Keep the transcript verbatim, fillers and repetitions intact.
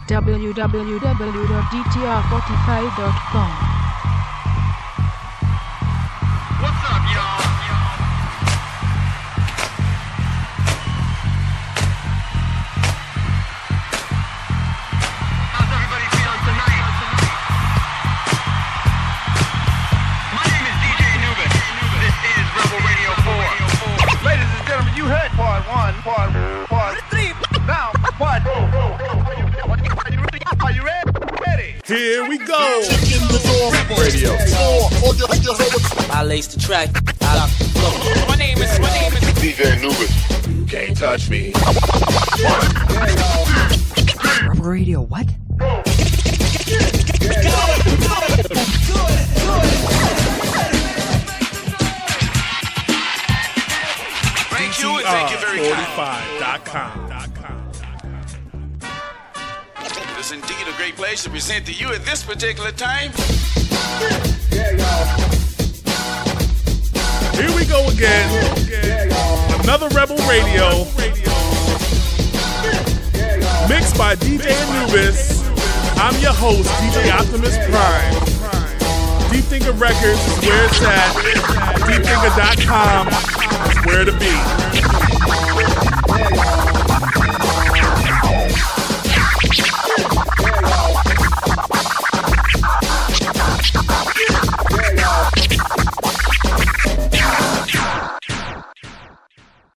w w w dot d t r forty-five dot com. What's up, y'all? How's everybody feeling tonight? My name is D J Anubus. This is Rebel Radio four. Ladies and gentlemen, you heard part one, part part three. Now, part. Are you ready? Ready? Here we go. In the door. Radio. I lace the track. I lock the flow. My name is, my name is D J Anubus. You can't touch me. Rubber radio, what? Thank you, and thank you very much. forty-five dot com. It is indeed a great place to present to you at this particular time. Here we go again. Another Rebel Radio. Mixed by D J Anubus. I'm your host, D J Optimus Prime. Deep Thinker Records is where it's at. deep thinker dot com is where to be.